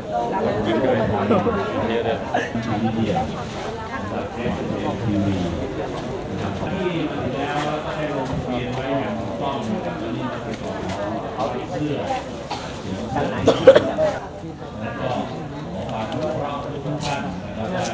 ยิ้มด้วยเยอะเลยมีเดียนะครับทีวีนะครับที่มาแล้วให้ลงทะเบียนไว้อย่างถูกต้องนะครับตอนนี้ไปขอเอาเสื้อแล้วก็ขอความรู้เราทุกท่านนะครับได้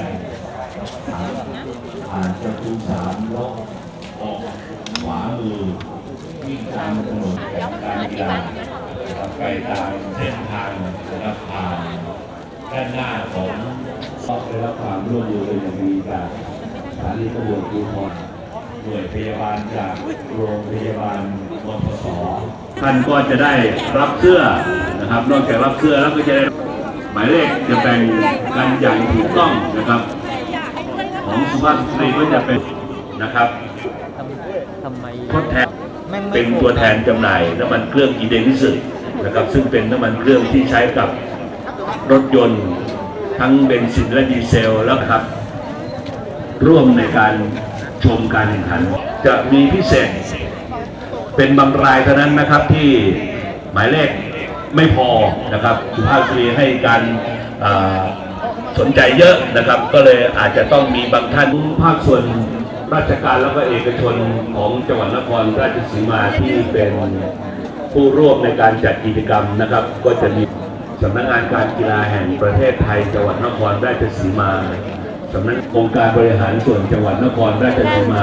ผ่านประตู3ล็อกออกขวามือวิ่งตามถนนการกีฬาไปตามเส้นทางนะครับผ่านด้านหน้าของต้องได้รับความร่วมมือเป็นอย่างดีจากสถานีตำรวจภูธรหน่วยพยาบาลจากโรงพยาบาลมปส.ท่านก็จะได้รับเสื้อนะครับนอกจากรับเสื้อแล้วก็จะได้หมายเลขจะแบ่งกันอย่างถูกต้องนะครับของสุภาพสตรีก็จะเป็นนะครับทดแทนเป็นตัวแทนจำหน่ายน้ำมันเครื่องอีเดนิสึนะครับซึ่งเป็นน้ำมันเครื่องที่ใช้กับรถยนต์ทั้งเบนซินและดีเซลแล้วครับร่วมในการชมการแข่งขันจะมีพิเศษเป็นบางรายเท่านั้นนะครับที่หมายเลขไม่พอนะครับสุภาพสตรีให้การสนใจเยอะนะครับก็เลยอาจจะต้องมีบางท่านภาคส่วนราชการแล้วก็เอกชนของจังหวัดนครราชสีมาที่เป็นผู้ร่วมในการจัดกิจกรรมนะครับก็จะมีสำนักงานการกีฬาแห่งประเทศไทยจังหวัดนครราชสีมาสำนักองค์การบริหารส่วนจังหวัดนครราชสีมา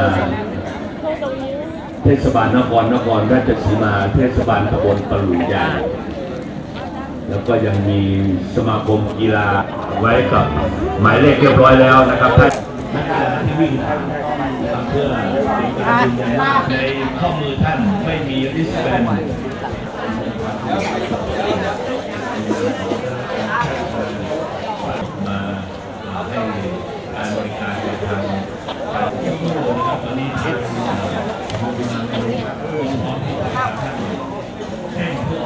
เทศบาลนครราชสีมาเทศบาลตำบลปลุใหญ่แล้วก็ยังมีสมาคมกีฬาไว้กับหมายเลขเรียบร้อยแล้วนะครับท่านนักกีฬาที่วิ่งทางเพื่อเป็นการยืนยันว่าในข้อมือท่านไม่มีริสแบนมาให้การบริการทางการที่โลนะครับตอนนี้ทางผู้บริหารของท่านแข่งเพื่อ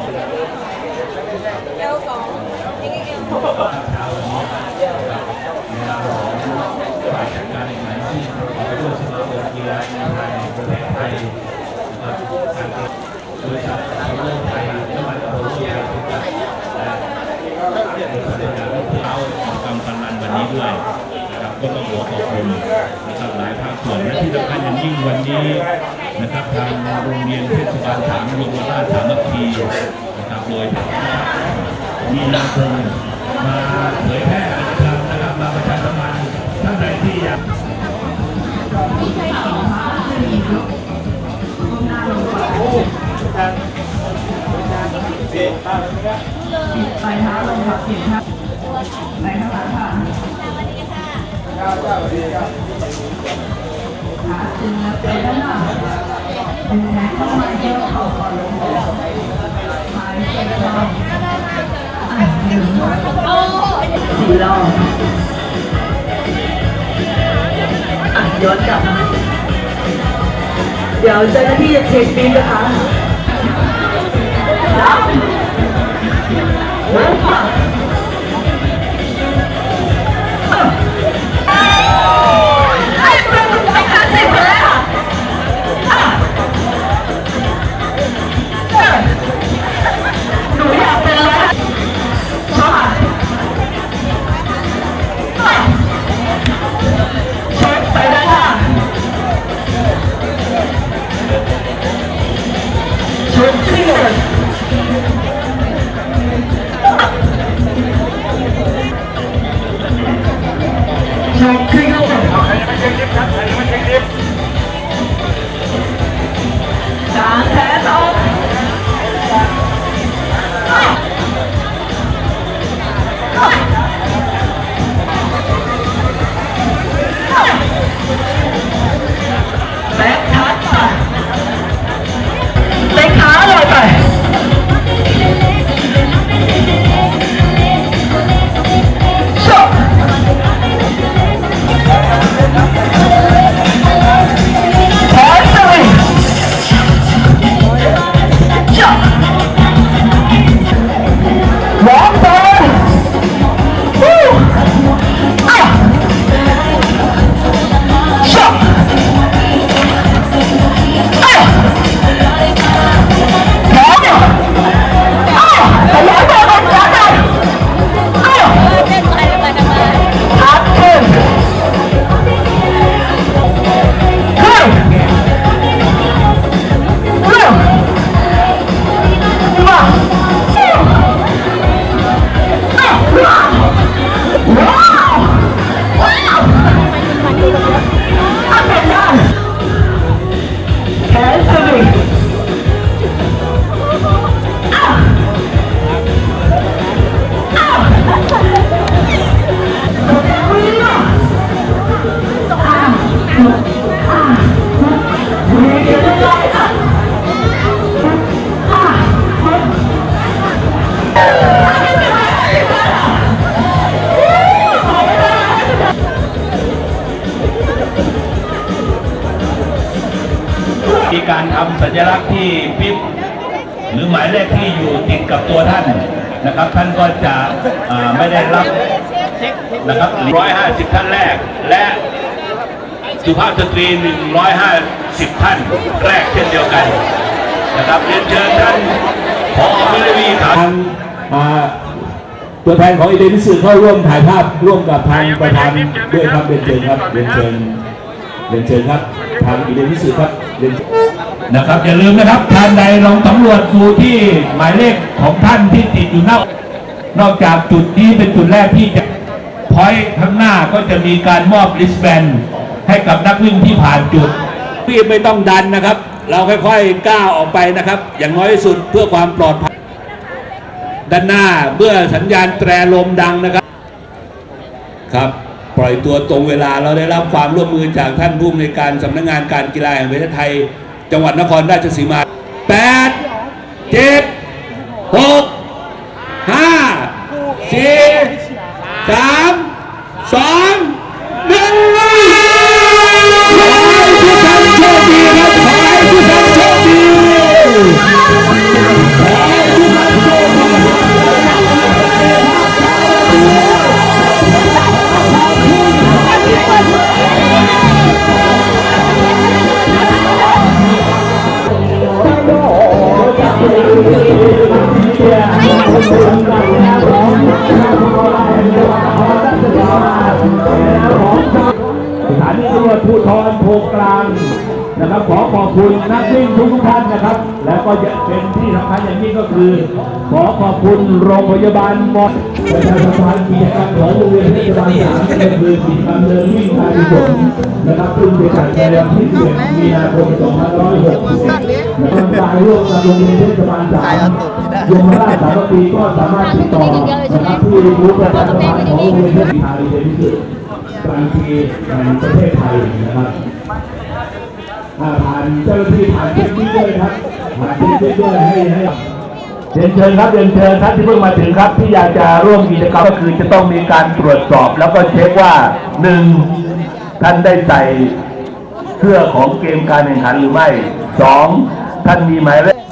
L2 เช้าวันนี้ในนามของฝ่ายจัดการแข่งขันที่ประกอบด้วยสมาคมกีฬาในไทยประเทศไทยบริษัทโซลูไทยน้ำมันโซลูไทยจำกัดและบริษัทในการรับเท้ากำพันนันวันนี้ด้วยนะครับก็ต้องขอขอบคุณนะครับหลายภาคส่วนและที่สำคัญอย่างยิ่งวันนี้นะครับทางโรงเรียนเทศบาล3โรงเรียนบ้านสามัคคีนะครับโดยมีนำเสนอมาเผยแพร่นะครับมาประชาสัมพันธ์ท่านใดที่อยากไปหาลงผักกินครับไปข้างหลังค่ะขาตึงแล้วเป็นแล้วนะดึงแขนเข้ามาเยอะเข้าก่อนลงไปไปเป็นเรา4 รอบย้อนกลับเดี๋ยวเจ้าหน้าที่จะเช็คบินนะคะการทำสัญลักษณ์ที่ปิ๊บหรือหมายเลขที่อยู่ติดกับตัวท่านนะครับท่านก็จะไม่ได้รับนะครับ150ท่านแรกและสุภาพสตรี150ท่านแรกเช่นเดียวกันนะครับเรียนเชิญท่านผอ.วิรวีครับตัวแทนของอิเดนิสึเข้าร่วมถ่ายภาพร่วมกับทางประธานด้วยครับเรียนเชิญครับเรียนเชิญครับทางอิเดนิสึครับเรียนนะครับอย่าลืมนะครับท่านใดลองสำรวจดูที่หมายเลขของท่านที่ติดอยู่นอกจากจุดนี้เป็นจุดแรกที่จะพอยต์ข้างหน้าก็จะมีการมอบริสแบนให้กับนักวิ่งที่ผ่านจุดที่ไม่ต้องดันนะครับเราค่อยๆก้าวออกไปนะครับอย่างน้อยที่สุดเพื่อความปลอดภัยด้านหน้าเมื่อสัญญาณแตรลมดังนะครับครับปล่อยตัวตรงเวลาเราได้รับความร่วมมือจากท่านผู้อำนวยการสำนักงานการกีฬาแห่งประเทศไทยจังหวัดนครราชสีมา8 7 6 5 4 3 2 1ทุกท่านโชคดีครับขอให้ทุกท่านโชคดีสถานีตำรวจภูธรโพกลางนะครับขอขอบคุณนักวิ่งทุกท่านนะครับแล้วก็เป็นที่สำคัญอย่างนี้ก็คือขอขอบคุณโรงพยาบาลมอดประชาสัมพันธ์กิจกรรมของโรงเรียนเทศบาล3ก็คือกิจกรรมเดินวิ่งทางถนนนะครับซึ่งจะจัดในวันที่11 มีนาคม 2560นะครับการร่วมกับโรงเรียนเทศบาล3ยมราชสารพีก็สามารถติดต่อนะครับที่บูธประชาสัมพันธ์ของโรงเรียนเทศบาลเดนิสึกลางปีแห่งประเทศไทยนะครับผ่านเจ้าหน้าที่ผ่านเช็คลิสต์ด้วยครับผ่านเช็คลิสต์ด้วยให้เรียนเชิญครับเรียนเชิญท่านที่เพิ่งมาถึงครับที่อยากจะร่วมกิจกรรมก็คือจะต้องมีการตรวจสอบแล้วก็เช็คว่า1ท่านได้ใส่เสื้อของเกมการแข่งขันหรือไม่2ท่านมีหมายเลข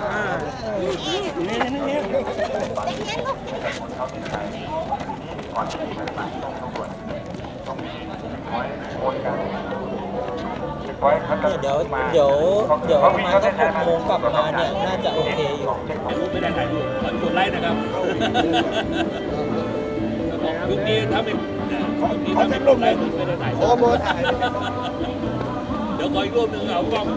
เดี๋ยวประมาณสัก6 โมงกลับมาเนี่ยน่าจะโอเคอยู่ไม่ได้ถ่ายรูปกดไลค์นะครับยุคนี้ถ้าเป็นเขาจะลงเลยไม่ได้ถ่ายโอ้โหถ่ายเดี๋ยวขออีกรูปหนึ่งเอากล้อง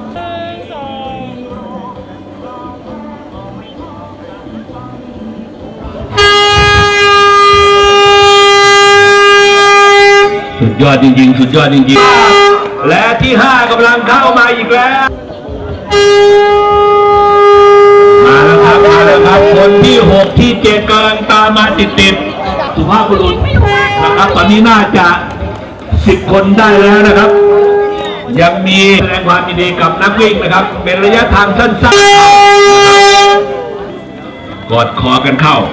สุดยอดจริงๆสุดยอดจริงๆและที่5กำลังเข้ามาอีกแล้วมาแล้วครับคนที่6ที่7กำลังตามมาติดสุภาพบุรุษนะครับตอนนี้น่าจะ10 คนได้แล้วนะครับยังมีแสดงความยินดีกับนักวิ่งนะครับเป็นระยะทางสั้นๆกอดคอกันเข้า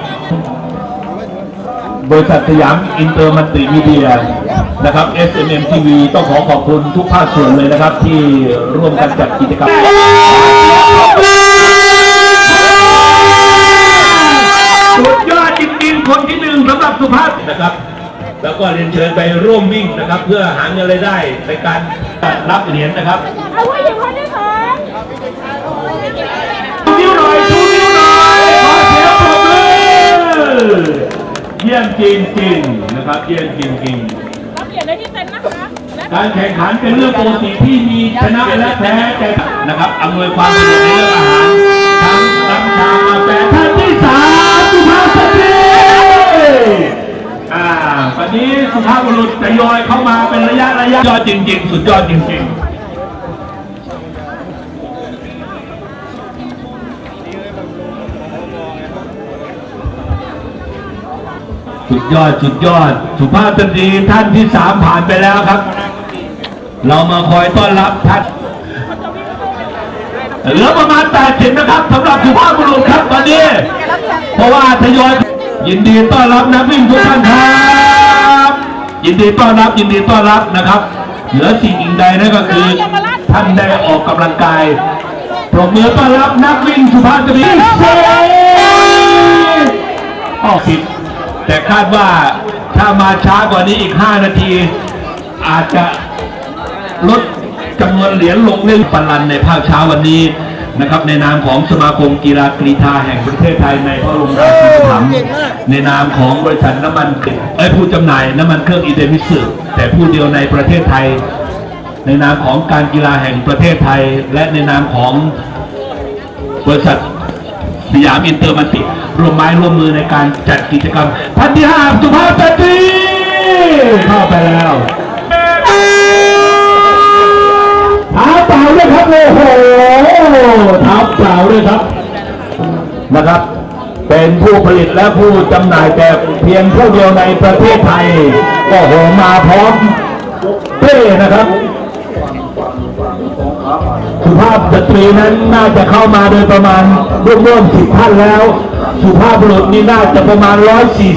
บริษัทสยามอินเตอร์มัลติมีเดียนะครับ SMM TV ต้องขอบคุณทุกภาคส่วนเลยนะครับที่ร่วมกันจัดกิจกรรมสุดยอดจริงๆคนที่1สำหรับสุภาพนะครับแล้วก็เรียนเชิญไปร่วมวิ่งนะครับเพื่อหาเงินรายได้ในการรับเหรียญนะครับเอาไว้อย่างคนที่2 ชูนิ้วหน่อยขอเสียงปรบมือเยี่ยมจริงๆนะครับเยี่ยมจริงๆรับเหรียญได้ที่เต็นท์นะคะการแข่งขันเป็นเรื่องปกติที่มีชนะและแพ้แต่นะครับอำนวยความสะดวกในเรื่องอาหารทั้งน้ำชากาแฟท่านที่3สุภาพสตรีวันนี้สุภาพบุรุษทยอยเข้ามาเป็นระยะยอดจริงๆสุดยอดจริงๆสุดยอดสุภาพสตรีท่านที่3ผ่านไปแล้วครับเรามาคอยต้อนรับท่านเหลือประมาณ80นะครับสำหรับสุภาพบุรุษครับตอนนี้เพราะว่าทยอยยินดีต้อนรับนักวิ่งทุกท่านครับยินดีต้อนรับนะครับเหลือสิ่งใดนั่นก็คือท่านได้ออกกำลังกายรบมือต้อนรับนักวิ่งสุภาพสตรีออกสิบแต่คาดว่าถ้ามาช้ากว่านี้อีก5 นาทีอาจจะลดจำนวนเหรียญลงเรื่องปัลลันในภาคเช้าวันนี้นะครับในนามของสมาคมกีฬากรีฑาแห่งประเทศไทยในพระบรมราชูปถัมภ์ในนามของบริษัทน้ำมันผู้จำหน่ายน้ำมันเครื่องอิเดมิสึแต่ผู้เดียวในประเทศไทยในนามของการกีฬาแห่งประเทศไทยและในนามของบริษัทสยามอินเตอร์มาติร่วมไม้ร่วมมือในการจัดกิจกรรมท่านที่5สุภาพสตรีเข้าไปแล้วเท้าเปล่าด้วยครับโอ้โหเท้าเปล่าด้วยครับนะครับเป็นผู้ผลิตและผู้จำหน่ายแต่เพียงผู้เดียวในประเทศไทยโอ้โหมาพร้อมเป้นะครับสุภาพสตรีนั้นน่าจะเข้ามาโดยประมาณร่วม10 ท่านแล้วสุภาพบุรุษนี่น่าจะประมาณ140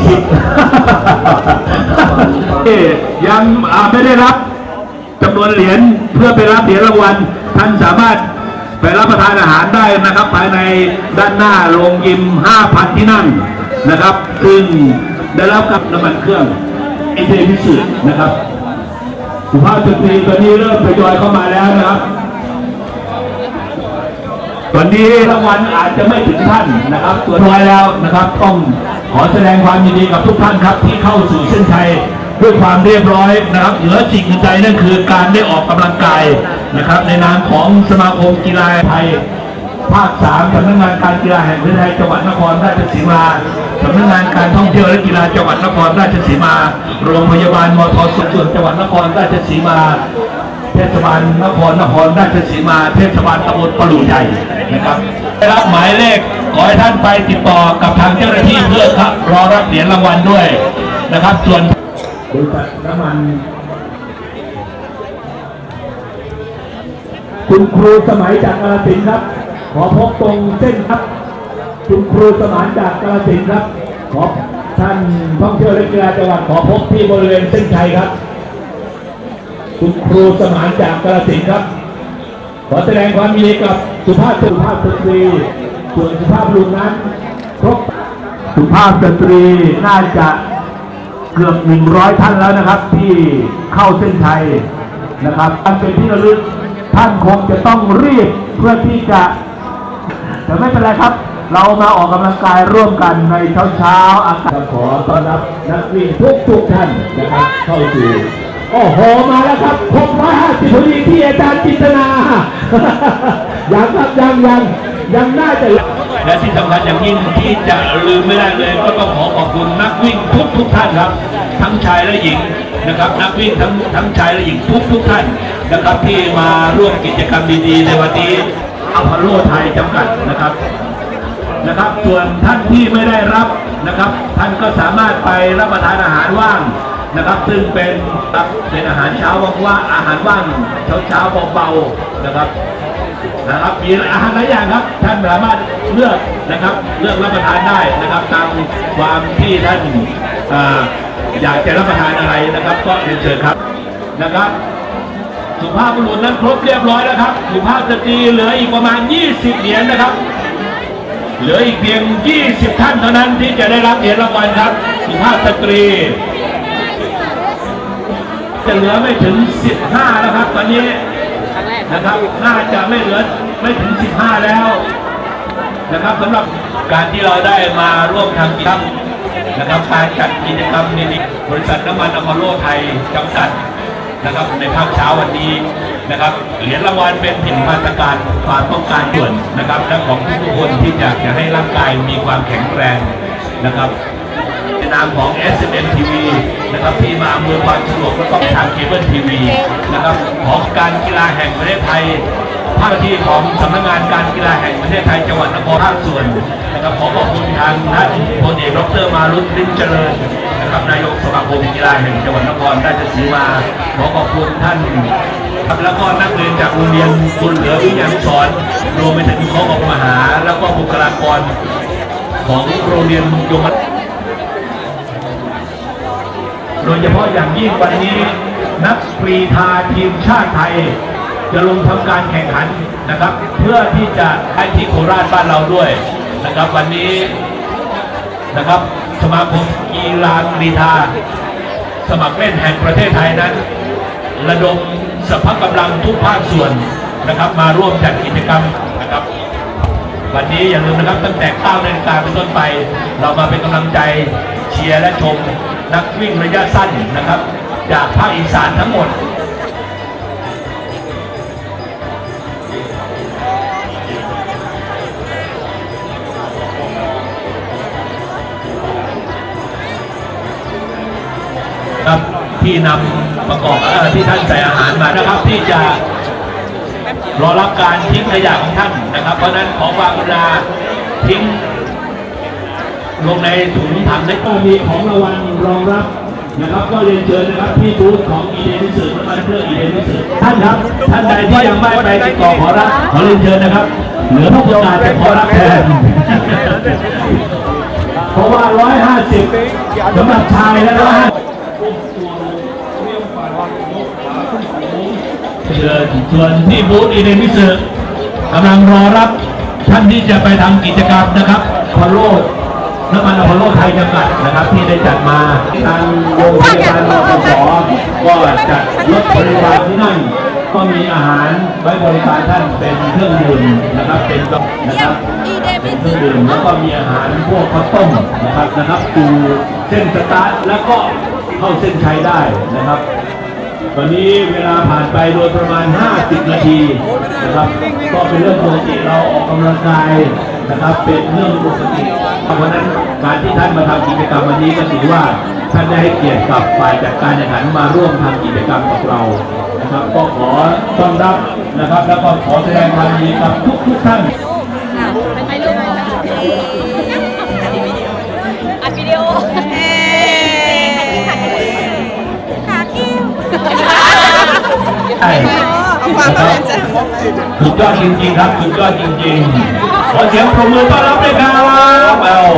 ยังไม่ได้รับจำนวนเหรียญเพื่อไปรับเหรียญรางวัลท่านสามารถไปรับประทานอาหารได้นะครับภายในด้านหน้าโรงยิม 5,000 ที่นั่งนะครับซึ่งได้รับกับน้ำมันเครื่องอิเดมิสึนะครับสุภาพสตรีตอนนี้เริ่มทยอยเข้ามาแล้วนะครับวันนี้รางวัลอาจจะไม่ถึงท่านนะครับตัวน้อยแล้วนะครับต้องขอแสดงความยินดีกับทุกท่านครับที่เข้าสู่เส้นชัยด้วยความเรียบร้อยนะครับเหนือสิ่งอื่นใดนั่นคือการได้ออกกำลังกายนะครับในนามของสมาคมกีฬาไทยภาค 3สำนักงานการกีฬาแห่งประเทศไทยจังหวัดนครราชสีมาสำนักงานการท่องเที่ยวและกีฬาจังหวัดนครราชสีมาโรงพยาบาลมท.ส่วนจังหวัดนครราชสีมาเทศบาลนครราชสีมาเทศบาลตำบลปลู่ใหญ่นะครับได้รับหมายเลขขอให้ท่านไปติดต่อกับทางเจ้าหน้าที่เพื่อครับรอรับเหรียญรางวัลด้วยนะครับส่วนบริษัทน้ำมันคุณครูสมัยจากกาฬสินธุ์ครับขอพบตรงเส้นครับคุณครูสมานจากกาฬสินธุ์ครับขอท่านท่องเที่ยวและกีฬาจังหวัดขอพบที่บริเวณเส้นชัยครับคุณครูสมานจากกาฬสินธุ์ครับขอแสดงความยินดีกับสุภาพสตรีส่วนสุภาพบุรุษนั้นครบสุภาพสตรีน่าจะเกือบ100 ท่านแล้วนะครับที่เข้าเส้นชัยนะครับอันเป็นที่ระลึกท่านคงจะต้องรีบเพื่อที่จะแต่ไม่เป็นไรครับเรามาออกกำลังกายร่วมกันในเช้าอากาศขอต้อนรับนักวิ่งทุกท่านนะครับเข้าสู่โอ้โหมาแล้วครับครบ150พอดีที่อาจารย์จิตนายังครับยังน่าจะและที่สำคัญอย่างยิ่งที่จะลืมไม่ได้เลยก็ต้องขอบคุณนักวิ่งทุกท่านครับทั้งชายและหญิงนะครับนักวิ่งทั้งชายและหญิงทุกท่านนะครับที่มาร่วมกิจกรรมดีๆในวันนี้อพอลโลไทยจำกัดนะครับส่วนท่านที่ไม่ได้รับนะครับท่านก็สามารถไปรับประทานอาหารว่างนะครับซึ่งเป็นอาหารเช้าว่างอาหารว่างเช้าเบาๆนะครับมีอาหารหลายอย่างครับท่านสามารถเลือกนะครับเลือกรับประทานได้นะครับตามความที่ท่านอยากจะรับประทานอะไรนะครับก็เรียนเชิญครับนะครับสุภาพบุรุษนั้นครบเรียบร้อยแล้วครับสุภาพสตรีเหลืออีกประมาณ20 เหรียญนะครับเหลืออีกเพียง20 ท่านเท่านั้นที่จะได้รับเหรียญรางวัลครับสุภาพสตรีจะเหลือไม่ถึง15แล้วครับตอนนี้นะครับน่าจะไม่ถึง15แล้วนะครับสำหรับการที่เราได้มาร่วมทำกิจกรรมนะครับการจัดกิจกรรมในบริษัทน้ำมันอพอลโลไทยจำกัดนะครับในภาคเช้าวันนี้นะครับเหรียญรางวัลเป็นผิดมาตรการความต้องการด่วนนะครับและของทุกคนที่อยากจะให้ร่างกายมีความแข็งแรงนะครับในนามของ SMM TV นะครับที่มาอำนวยความสะดวกและก็ทางเคเบิลทีวีนะครับของการกีฬาแห่งประเทศไทยภาคที่ของสำนักงานการกีฬาแห่งประเทศไทยจังหวัดนครราชส่วนนะครับขอขอบคุณทางท่านพลเอกดร.มารุต ลิ้มเจริญนะครับนายกสมาคมกีฬาแห่งจังหวัดนครราชสีมาขอขอบคุณท่านแล้วก็นักเรียนจากโรงเรียนบุญเหลือวิทยานุสรณ์รวมไปถึงขอขอบคุณมหาแล้วก็บุคลากรของโรงเรียนยมโดยเฉพาะอย่างยิ่งวันนี้นักกรีฑาทีมชาติไทยจะลงทำการแข่งขันนะครับ เพื่อที่จะให้ที่โคราชบ้านเราด้วยนะครับวันนี้นะครับสมาคมกีฬากรีฑาสมัครเล่นแห่งประเทศไทยนั้นระดมสรรพกำลังทุกภาคส่วนนะครับมาร่วมจัดกิจกรรมนะครับวันนี้อย่าลืมนะครับตั้งแต่ 9 นาฬิกาเป็นต้นไปเรามาเป็นกำลังใจเชียร์และชมนักวิ่งระยะสั้นนะครับจากภาคอีสานทั้งหมดครับที่นำประกอบที่ท่านใส่อาหารมานะครับที่จะรอรับการทิ้งขยะของท่านนะครับเพราะนั้นขอความกรุณาทิ้งลงในถุงถังได้ก็มีของรางวัลรองรับนะครับก็เรียนเชิญนะครับที่บูธของอีเดนิสึน้ำมันเครื่องอีเดนิสึท่านครับท่านใดที่ยังไม่ไปติดต่อขอรับขอเรียนเชิญนะครับเหลือผู้ประกาศจะขอรับแทนเพราะว่า150สำหรับชายและส่วนที่บูธอีเดนิสึกำลังรอรับท่านที่จะไปทำกิจกรรมนะครับพอลโลน้ำมันอพอลโลไทยจำกัดนะครับที่ได้จัดมาทางโรงพยาบาลรพสก็จัดรถบริการที่นั่นก็มีอาหารไว้บริการท่านเป็นเครื่องดื่มนะครับเป็นนะครับเป็นเครื่องดื่มแล้วก็มีอาหารพวกข้าวต้มนะครับปูเส้นสตาร์ทแล้วก็เข้าเส้นชัยได้นะครับตอนนี้เวลาผ่านไปโดยประมาณ50 นาทีนะครับก็เป็นเรื่องปกติเราออกกำลังกายนะครับเป็นเรื่องปกติเพราะฉะนั้นการที่ท่านมาทำกิจกรรมวันนี้ก็ถือว่าท่านได้ให้เกียรติกับฝ่ายจัดการแข่งขันมาร่วมทำกิจกรรมกับเรานะครับก็ขอต้อนรับนะครับแล้วก็ขอแสดงความยินดีกับทุกท่านไปรูปอัดวิดีโอสุดยอดจริงๆครับสุดยอดจริงๆขอเสียงปรบมือต้อนรับด้วยครับ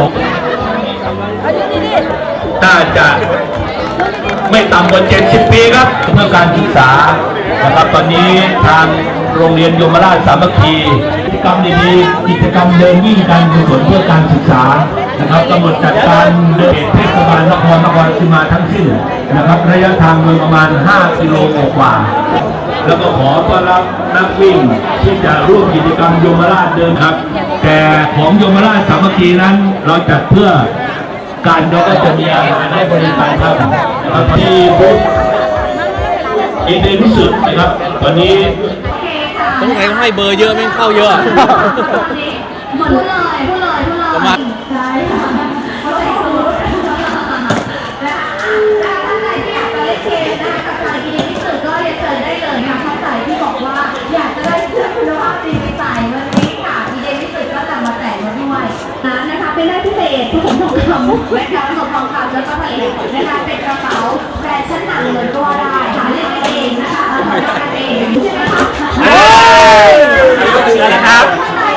น่าจะไม่ต่ำกว่า70 ปีครับเพื่อการศึกษานะครับตอนนี้ทางโรงเรียนยมราชสามัคคีกิจกรรมดีๆกิจกรรมเดินวิ่งการกุศลเพื่อการศึกษานะครับกำหนดจัดการเดินเทศบาลนครขึ้นมาทั้งสิ้นนะครับระยะทางโดยประมาณ5 กิโลกว่าแล้วก็ขอต้อนรับนักวิ่งที่จะร่วมกิจกรรมยมราชเดินครับแต่ของยมราชสามัคคีนั้นเราจัดเพื่อการเราก็จะมีอาหารให้บริการครับที่บูธอีเดนิสึนะครับตอนนี้ต้องให้เบอร์เยอะไม่เข้าเยอะพูดเลยประมาณใช่ค่ะเขาแต่งตัวแล้วท่านใดที่อยากจะเล่นเกมนะคะกับทางอีเดนิสึก็เรียนเชิญได้เลยค่ะท่านใดที่บอกว่าอยากจะได้เสื้อคุณภาพดีไปใส่วันนี้ค่ะอีเดนิสึก็จะมาแจกมาด้วยนะคะเป็นได้พิเศษทุกคนทองคำนะคะผสมทองคำแล้วก็ผลิตนะคะเป็นกระเป๋าแบรนด์ชั้นนำเลยก็ว่าได้หาเล่นเองนะคะทำกันเองใช่ไหมคะครับ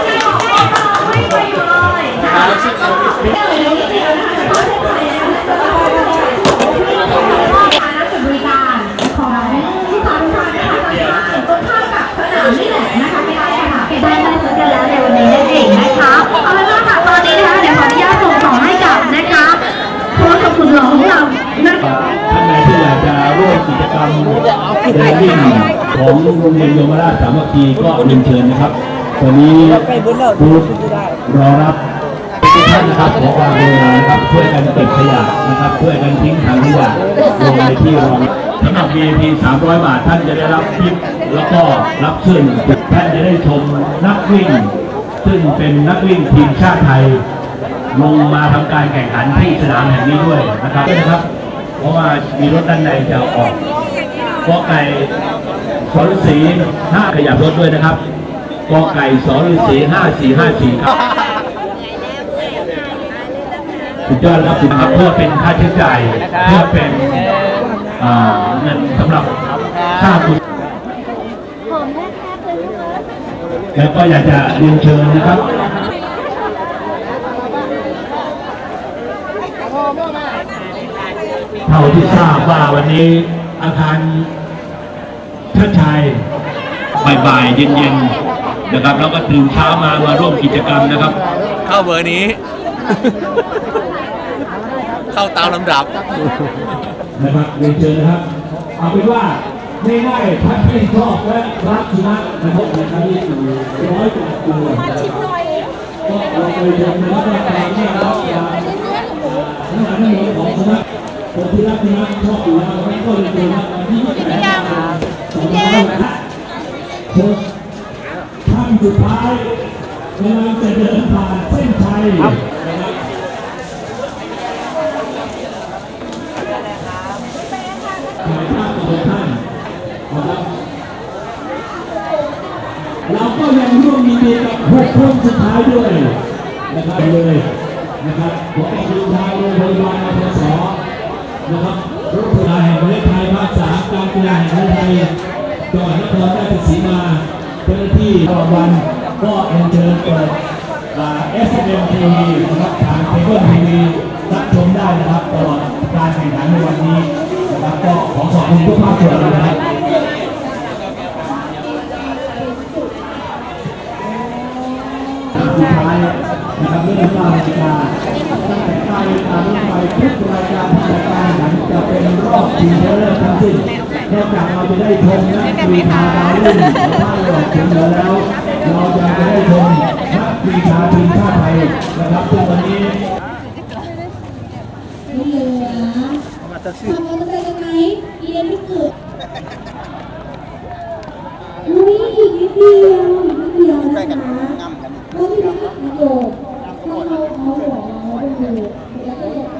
นี่แหละนะคะไม่ได้ค่ะได้ซื้อกันแล้วในวันนี้นั่นเองนะคะเอาเป็นว่าค่ะตอนนี้นะคะเดี๋ยวขออนุญาตส่งต่อให้กับนะคะโค้ชกับคุณหลวงของเราท่านใดที่อยากจะร่วมกิจกรรมเดินวิ่งของโรงเรียนยมราชสามัคคีก็เรียนเชิญนะครับตอนนี้บูธรอรับทุกท่านนะครับขอความกรุณานะครับช่วยกันเก็บขยะนะครับช่วยกันทิ้งถังขยะลงในที่รองสำหรับ VIP 300 บาทท่านจะได้รับทิปแล้วก็รับเสื้อท่านจะได้ชมนักวิ่งซึ่งเป็นนักวิ่งทีมชาติไทยลงมาทำการแข่งขันที่สนามแห่งนี้ด้วยนะครับเพราะว่ามีรถด้านในจะออกกอไก่สรศรี5ขยับรถด้วยนะครับกอไก่สรศรี5454ครับสุดยอดครับเพื่อเป็นค่าใช้จ่ายเพื่อเป็นเงินสำหรับสร้างบุญแล้วก็อยากจะเรียนเชิญนะครับเท่าที่ทราบว่าวันนี้อาคารชัดชัยบ่ายๆเย็นๆนะครับแล้วก็ตื่นเช้ามาร่วมกิจกรรมนะครับเข้าเบอร์นี้ เข้าตามลำดับนะครับเรียนเชิญนะครับเอาเป็นว่าง่ายๆท่านที่ชอบและรักสุนัขนะครับในการที่ร้อยกว่าตัวก็เราไปเรียนนะครับว่าการที่เราอาหารในหัวของสุนัขคนที่รักสุนัขชอบอยู่แล้วไม่ก็เลยเป็นวันที่ท่านสุดท้ายกำลังจะเดินผ่านเส้นชัยนะครับถ่ายภาพกับท่านนะครับเราก็ยังร่วมยินดีกับ6 คนสุดท้ายด้วยนะครับเลยนะครับขอขอบคุณทางโรงพยาบาลอสนะครับรถพยาบาลแห่งประเทศไทยภาค3การกีฬาแห่งประเทศไทยจังหวัดนครราชสีมาเจ้าหน้าที่ตลอดวันก็เอ็นเชิญเปิดSMM TV นะครับทางเคเบิลทีวีรับชมได้นะครับตลอดการแข่งขันในวันนี้นะครับก็ขอขอบคุณทุกภาคส่วนนะครับสุดท้ายนะครับเรื่องรายการตั้งแต่การรายการรถไฟทุกรายการรายการนั้นจะเป็นรอบชิงชนะเลิศทั้งสิ้นนอกจากเราจะได้ชมนักกรีฑาดาวรุ่งของภาคตะวันออกเฉียงเหนือแล้วเราจะได้ชมนักกรีฑาทีมชาติไทยนะครับซึ่งวันนี้ไม่เลยนะทำมาจะไปกันไหมอีเดนไม่สุดอุ้ยอีกนิดเดียวนะคะก็ที่ได้ประโยชน์ที่เขาบอกเราดูแล้วก็